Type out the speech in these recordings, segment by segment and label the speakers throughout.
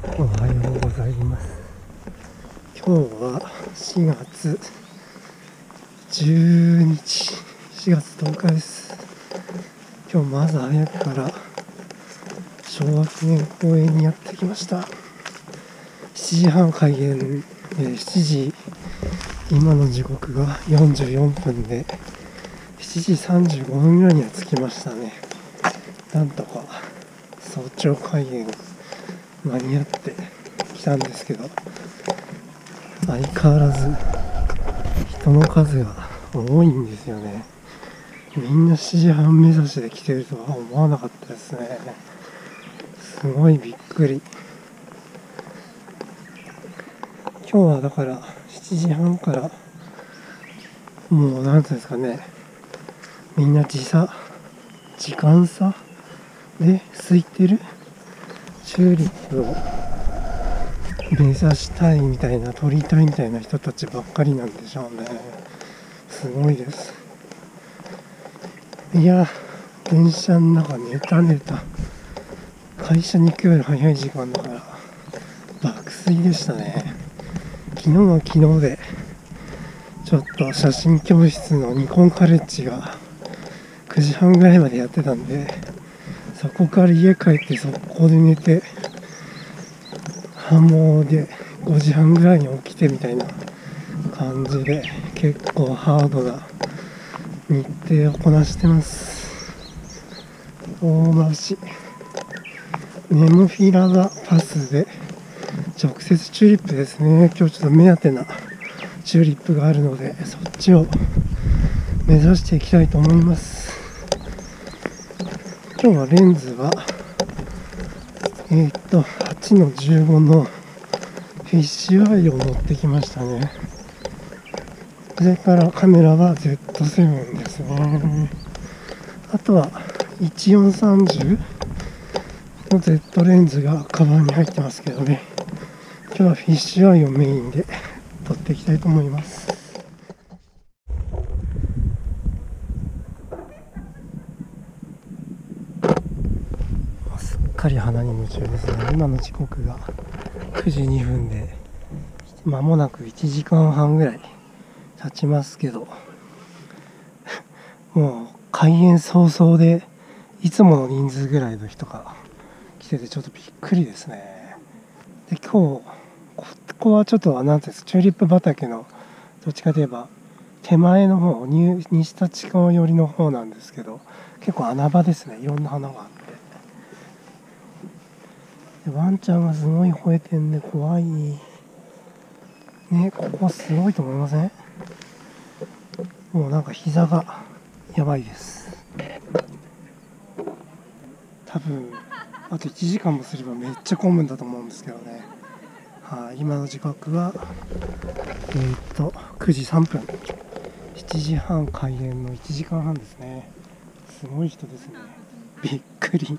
Speaker 1: おはようございます。今日は4月10日、4月10日です。今日まず早くから昭和記念公園にやってきました。7時半開園、7時、今の時刻が44分で7時35分ぐらいには着きましたね。なんとか早朝開園間に合ってきたんですけど、相変わらず人の数が多いんですよね。みんな7時半目指しで来てるとは思わなかったですね。すごいびっくり。今日はだから7時半からもうなんていうんですかね、みんな時間差で空いてるチューリップを目指したいみたいな、撮りたいみたいな人たちばっかりなんでしょうね。すごいです。いや、電車の中寝た会社に行くより早い時間だから爆睡でしたね。昨日は昨日でちょっと写真教室のニコンカレッジが9時半ぐらいまでやってたんで、そこから家帰って速攻で寝て、もうで5時半ぐらいに起きてみたいな感じで、結構ハードな日程をこなしてます。大橋ネモフィラがパスで直接チューリップですね。今日ちょっと目当てなチューリップがあるので、そっちを目指していきたいと思います。今日はレンズは8の15のフィッシュアイを持ってきましたね。それからカメラは Z7 ですね。あとは1430の Z レンズがカバンに入ってますけどね。今日はフィッシュアイをメインで撮っていきたいと思います。すっかり花に夢中ですね。今の時刻が9時2分で間もなく1時間半ぐらい経ちますけど、もう開園早々でいつもの人数ぐらいの人が来ててちょっとびっくりですね。で、今日ここはちょっとなんていうんですか、チューリップ畑のどっちかといえば手前の方、西立川寄りの方なんですけど、結構穴場ですね。いろんな花があって、でワンちゃんがすごい吠えてんで怖いね。ここすごいと思いません？もうなんか膝がやばいです。多分あと1時間もすればめっちゃ混むんだと思うんですけどね。今の時刻は9時3分、7時半開園の1時間半ですね。すごい人ですね。びっくり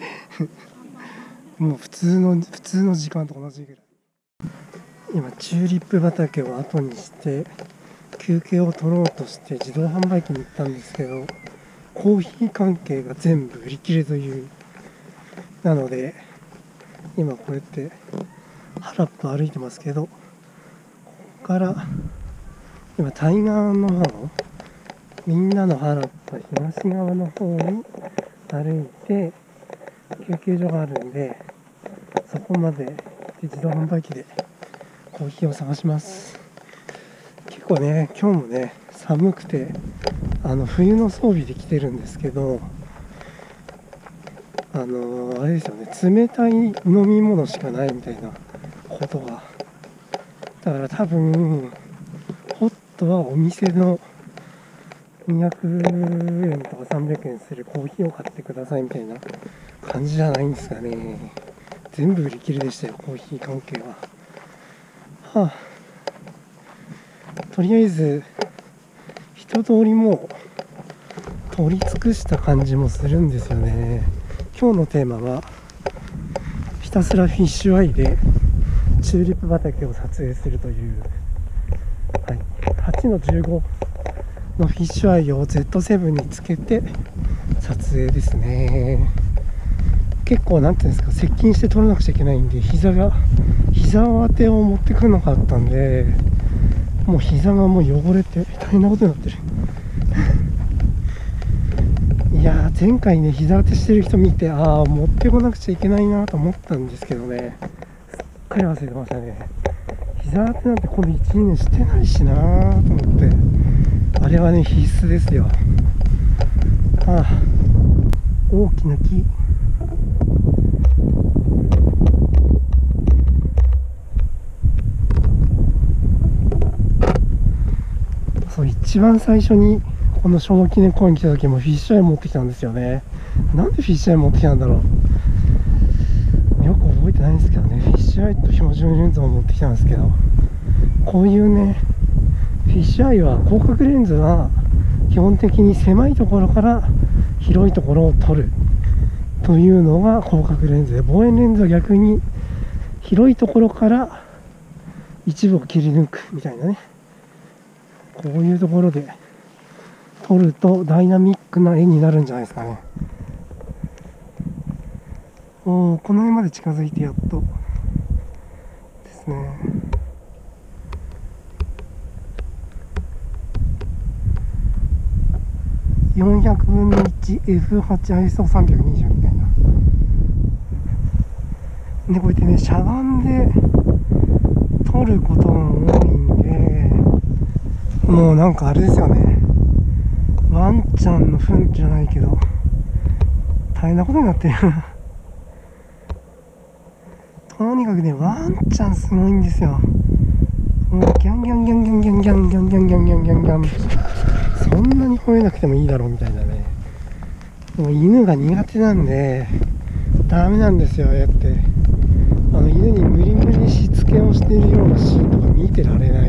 Speaker 1: もう普通の時間と同じぐらい。今チューリップ畑を後にして休憩を取ろうとして自動販売機に行ったんですけど、コーヒー関係が全部売り切れという。なので今こうやって原っぱ歩いてますけど、ここから今対岸の方、みんなの原っぱ東側の方に歩いて休憩所があるんで、そこまで自動販売機でコーヒーを探します。結構ね、今日もね寒くて冬の装備で来てるんですけど、あれですよね、冷たい飲み物しかないみたいなことが、だから多分ホットはお店の200円とか300円するコーヒーを買ってくださいみたいな感じじゃないんですかね。全部売り切れでしたよ、コーヒー関係は。とりあえず一通りもう取り尽くした感じもするんですよね。今日のテーマはひたすらフィッシュアイでチューリップ畑を撮影するという、8の15のフィッシュアイを Z7 につけて撮影ですね。 結構なんていうんですか、接近して取らなくちゃいけないんで、膝当てを持ってくるのがあったんで、もう膝がもう汚れて大変なことになってる。いやー、前回ね膝当てしてる人見て、ああ持ってこなくちゃいけないなと思ったんですけどね、すっかり忘れてましたね。膝当てなんてこの1、2年してないしなーと思って、あれはね必須ですよ。ああ、大きな木、そう、一番最初にこの昭和記念公園に来た時もフィッシュアイ持ってきたんですよね。なんでフィッシュアイ持ってきたんだろう、よく覚えてないんですけどね。フィッシュアイと標準レンズを持ってきたんですけど、こういうねフィッシュアイは広角レンズは基本的に狭いところから広いところを撮るというのが広角レンズで、望遠レンズは逆に広いところから一部を切り抜くみたいなね、こういうところで撮るとダイナミックな絵になるんじゃないですかね。おー、この辺まで近づいてやっとですね。400分の 1F8ISO320 みたいな。でこうやってねしゃがんで撮ることも多いんで、もうなんかあれですよね、ワンちゃんの糞じゃないけど大変なことになってるとにかくねワンちゃんすごいんですよ。もうギャンギャンギャンギャンギャンギャンギャンギャンギャンギャンギャンギャン、そんなに吠えなくてもいいだろうみたいなね。でも犬が苦手なんでダメなんですよ。ああやって犬に無理無理しつけをしているようなシーンとか見てられない。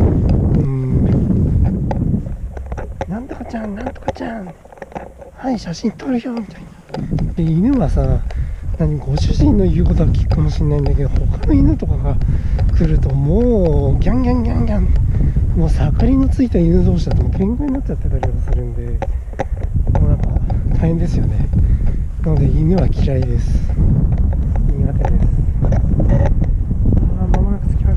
Speaker 1: なんとかちゃんなんとかちゃん、はい写真撮るよみたいな。で犬はさ、ご主人の言うことは聞くかもしれないんだけど、他の犬とかが来るともうギャンギャンギャンギャン、もう盛りのついた犬同士だともう喧嘩になっちゃってたりとかするんで、もうなんか大変ですよね。なので犬は嫌いです。苦手です。間もなく着きます。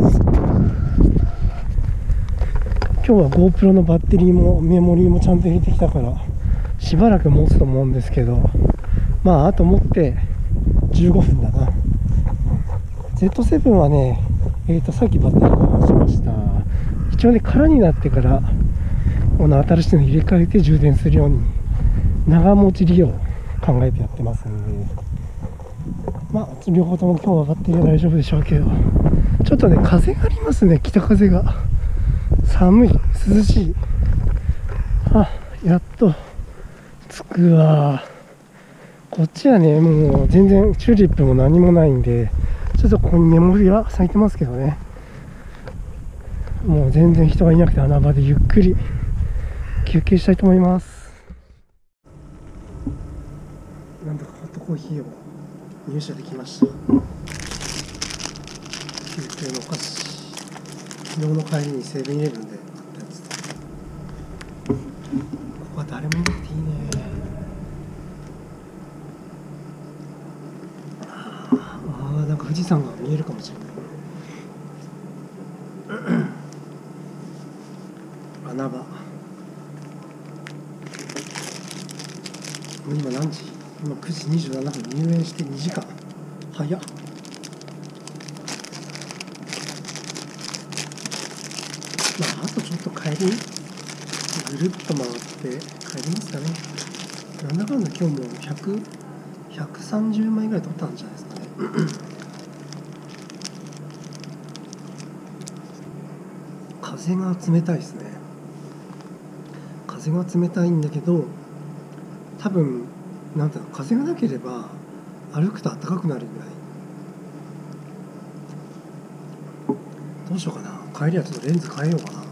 Speaker 1: 今日は GoPro のバッテリーもメモリーもちゃんと入れてきたからしばらく持つと思うんですけど、まああと持って15分だな。 Z7 はね、さっきバッテリーが落ちました。一応ね空になってからこの新しいの入れ替えて充電するように長持ち利用考えてやってますんで、まあ両方とも今日はバッテリーは大丈夫でしょうけど、ちょっとね風がありますね。北風が寒い、涼しい。あ、やっと着くわ。こっちはねもう全然チューリップも何もないんで、ちょっとここにメモリは咲いてますけどね、もう全然人がいなくて穴場でゆっくり休憩したいと思います。なんとかホットコーヒーを入手できました。休憩のお菓子、昨日の帰りにセブンイレブンで買ったやつ。ここは誰もいなくていいね。なんか富士山が見えるかもしれない。穴場。今何時？今9時27分。入園して2時間。早っ。まああとちょっと帰りぐるっと回って帰りますかね。なんだかんだ今日も130枚ぐらい取ったんじゃないですかね。風が冷たいですね。風が冷たいんだけど、多分なんていうの、風がなければ歩くと暖かくなるぐらい。どうしようかな、帰りはちょっとレンズ変えようかな。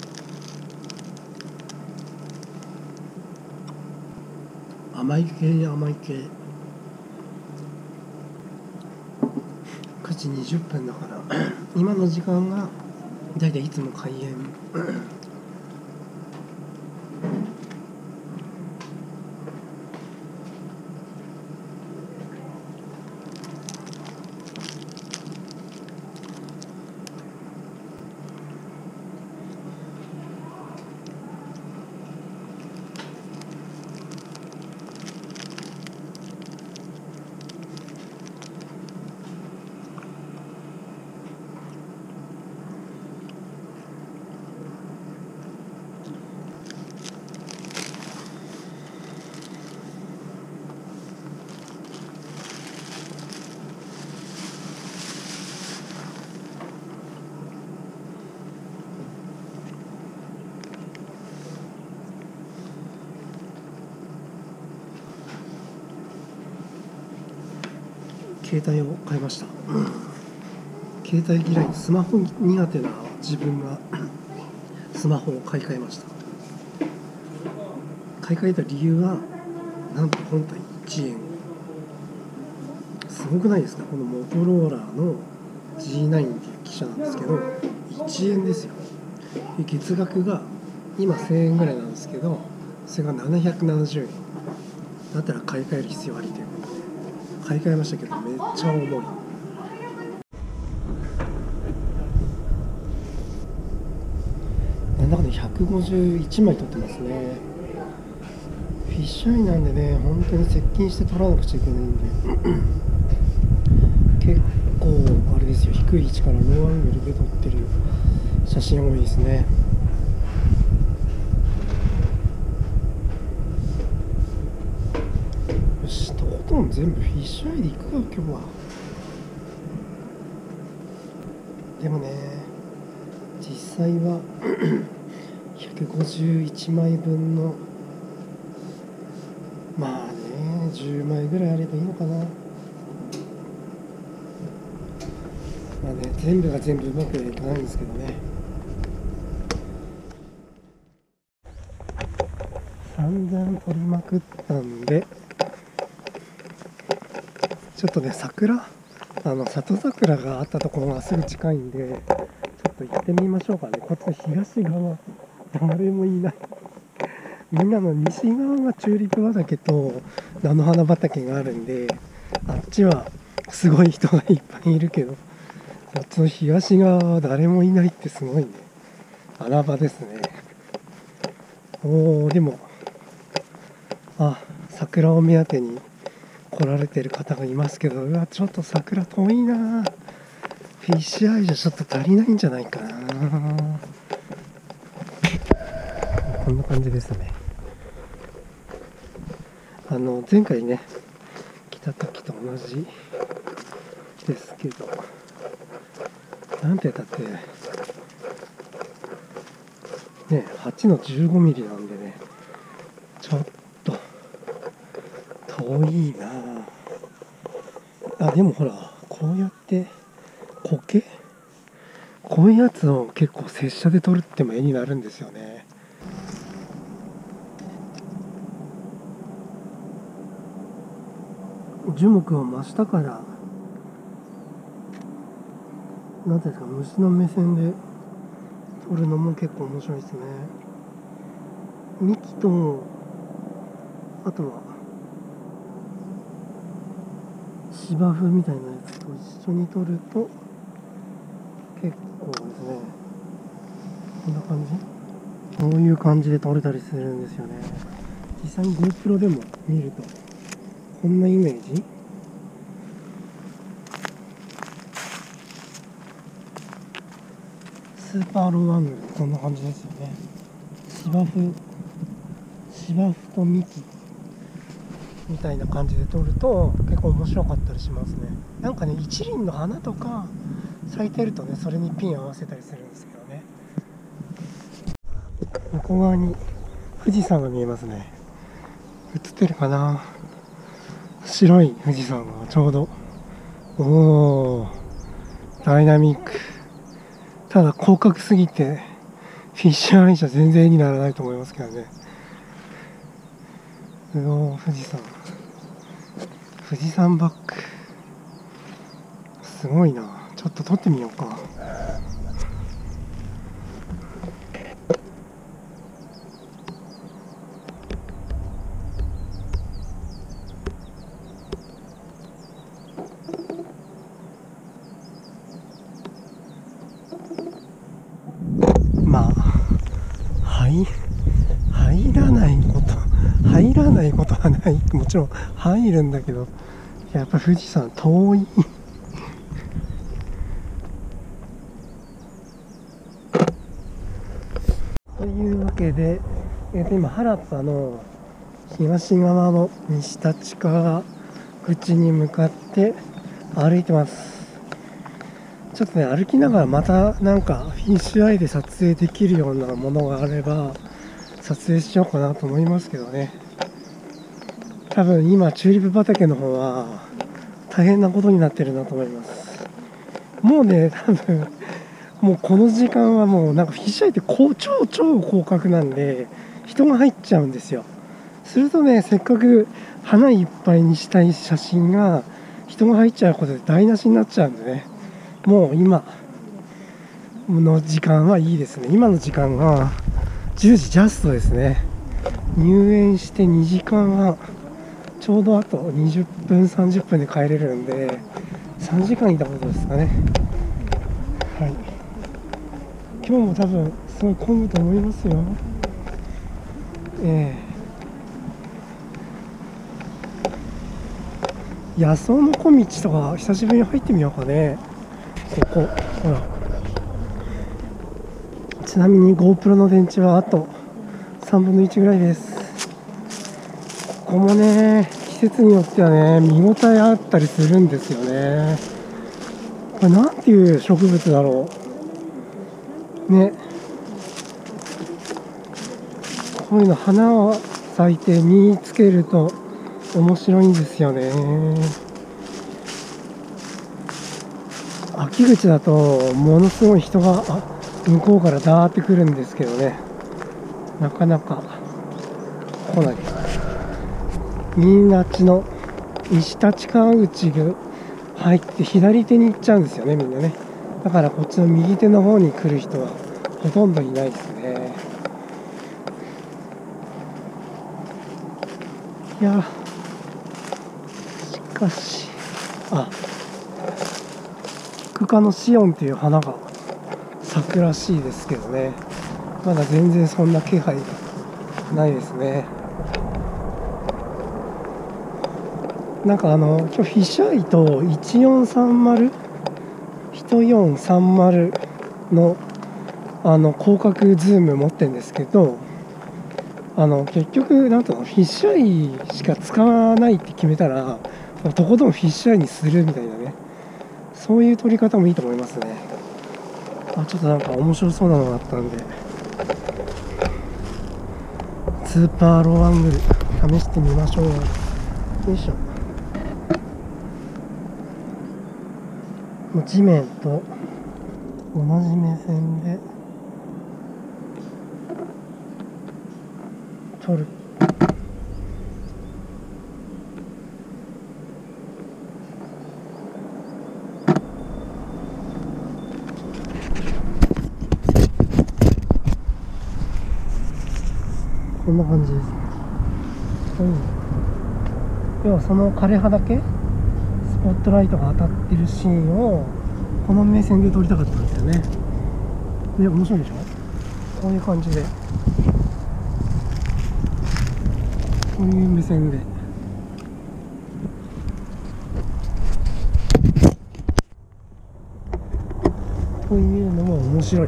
Speaker 1: 甘い系甘い系。9時20分だから今の時間がだいたいいつも開園携帯を買いました。携帯嫌い、スマホ苦手な自分がスマホを買い替えました。買い替えた理由はなんと本体1円。すごくないですか？このモトローラの G9 っていう機種なんですけど、1円ですよ。で月額が今1000円ぐらいなんですけど、それが770円だったら買い替える必要ありということで買い替えましたけど、めっちゃ重い。なんだかね、151枚取ってますね。フィッシュアイなんでね、本当に接近して撮らなくちゃいけないんで結構あれですよ、低い位置からローアングルで撮ってる写真多いですね。よし、とことん全部フィッシュアイでいくか今日は。でもね、実際は151枚分のまあね、10枚ぐらいあればいいのかな。まあね、全部が全部うまくはいかないんですけどね。散々撮りまくったんで、ちょっとね、里桜があったところがすぐ近いんで、ちょっと行ってみましょうかね。こっちの東側、誰もいない。みんなの西側がチューリップ畑と菜の花畑があるんで、あっちはすごい人がいっぱいいるけど、こっちの東側は誰もいないってすごいね。穴場ですね。でも桜を目当てに来られてる方がいますけど、ちょっと桜遠いな。フィッシュアイじゃちょっと足りないんじゃないかな。こんな感じですね。前回ね来た時と同じですけど、なんて言ったってね、8の15ミリなんでね、ちょっと遠いな。でもほら、こうやって苔、こういうやつを結構拙者で撮るっても絵になるんですよね。樹木を真下からなんていうんですか、虫の目線で撮るのも結構面白いですね。幹とあとは芝生みたいなやつと一緒に撮ると結構ですね、こんな感じ、こういう感じで撮れたりするんですよね。実際に GoPro でも見るとこんなイメージ。スーパーローアングル、こんな感じですよね。芝生と幹みたいな感じで撮ると結構面白かったりしますね。なんかね、一輪の花とか咲いてるとね、それにピン合わせたりするんですけどね。向こう側に富士山が見えますね。映ってるかな。白い富士山がちょうど、ダイナミック。ただ広角すぎてフィッシュアイじゃ全然絵にならないと思いますけどね。富士山バックすごいな。ちょっと撮ってみようか。まあ入らないことはない。もちろん入るんだけど、やっぱ富士山遠い。というわけで、今原っぱの東側の西立川口に向かって歩いてます。ちょっとね、歩きながらまたなんかフィッシュアイで撮影できるようなものがあれば撮影しようかなと思いますけどね。多分今チューリップ畑の方は大変なことになってるなと思います。もうね、多分もうこの時間はもうなんかフィッシュアイって超広角なんで人が入っちゃうんですよ。するとね、せっかく花いっぱいにしたい写真が人が入っちゃうことで台無しになっちゃうんでね、もう今の時間はいいですね。今の時間が10時ジャストですね。入園して2時間半、ちょうどあと20分30分で帰れるんで3時間いたことですかね。はい、今日も多分すごい混むと思いますよ。野草の小道とか久しぶりに入ってみようかね。ここほら、ちなみに GoPro の電池はあと3分の1ぐらいです。ここもね、季節によってはね、見応えあったりするんですよね。これなんていう植物だろうね。こういうの花を咲いて見つけると面白いんですよね。秋口だとものすごい人が向こうからダーってくるんですけどね、なかなか来ない。新町の石立川口が入って左手に行っちゃうんですよね、みんなね。だからこっちの右手の方に来る人はほとんどいないですね。いや、しかしキク科のシオンっていう花が咲くらしいですけどね、まだ全然そんな気配がないですね。なんか今日フィッシュアイと1430の広角ズーム持ってるんですけど、結局なんとフィッシュアイしか使わないって決めたらとことんフィッシュアイにするみたいなね、そういう撮り方もいいと思いますね。ちょっとなんか面白そうなのがあったんで、スーパーローアングル試してみましょう。よいしょ。地面と同じ目線で撮る。こんな感じです。要はその枯葉だけスポットライトが当たってるシーンをこの目線で撮りたかったんですよね。で、面白いでしょ。こういう感じで、こういう目線でこういうのも面白い。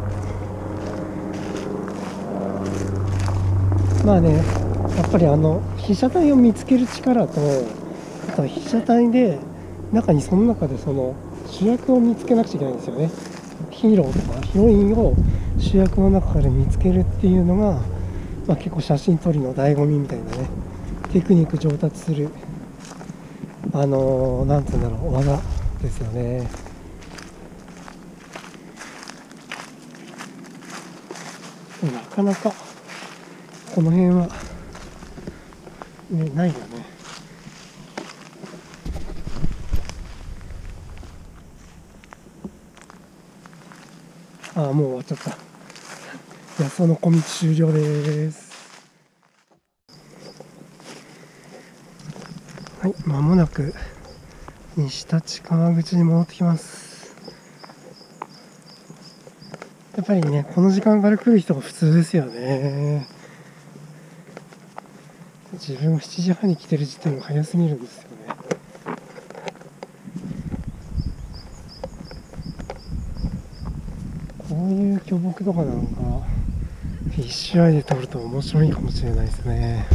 Speaker 1: まあね、やっぱり被写体を見つける力と、あとは被写体でその中でその主役を見つけなくちゃいけないんですよね。ヒーローとかヒロインを主役の中から見つけるっていうのが、結構写真撮りの醍醐味みたいなね、テクニック上達するなんていうんだろう、技ですよね。なかなかこの辺はね、ないよね。もう終わっちゃった。野草の小道終了です。はい、間もなく西立川口に戻ってきます。やっぱりね、この時間から来る人が普通ですよね。自分7時半に来てる時点が早すぎるんですよね。こういう巨木とかなんかフィッシュアイで撮ると面白いかもしれないですね。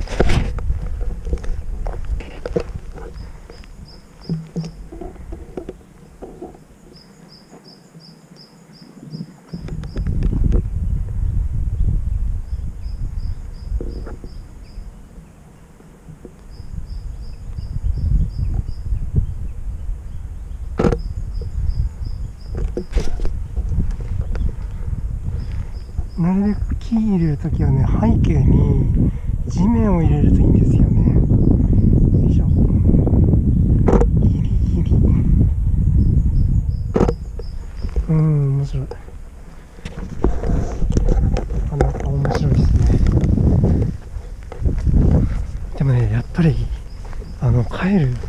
Speaker 1: なるべく木入れるときはね、背景に地面を入れるといいんですよね。よいしょ。ギリギリ。面白い。なんか面白いですね。でもね、やっぱり帰る、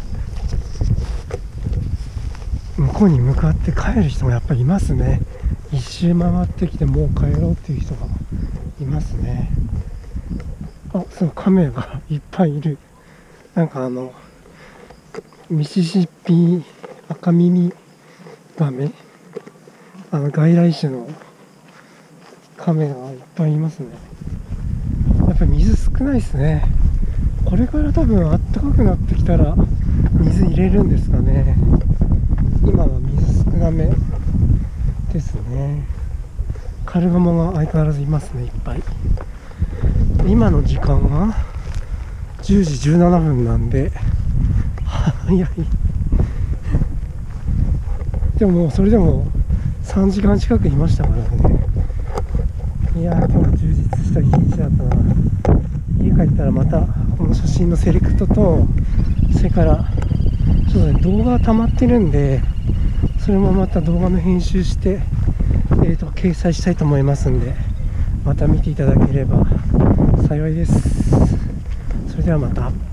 Speaker 1: 向こうに向かって帰る人もやっぱりいますね。一周回ってきてもう帰ろうっていう人がいますね。そう、カメがいっぱいいる。なんかミシシッピ赤耳ガメ、外来種のカメがいっぱいいますね。やっぱり水少ないですね。これから多分暖かくなってきたら水入れるんですかね。今は水少なめですね。カルガモが相変わらずいますね、いっぱい。今の時間は10時17分なんで早い。でももうそれでも3時間近くいましたからね。いやー、今日充実した一日だったな。家帰ったらまたこの写真のセレクトと、それからちょっとね、動画が溜まってるんで、それもまた動画の編集して、掲載したいと思いますんで、また見ていただければ幸いです。それではまた。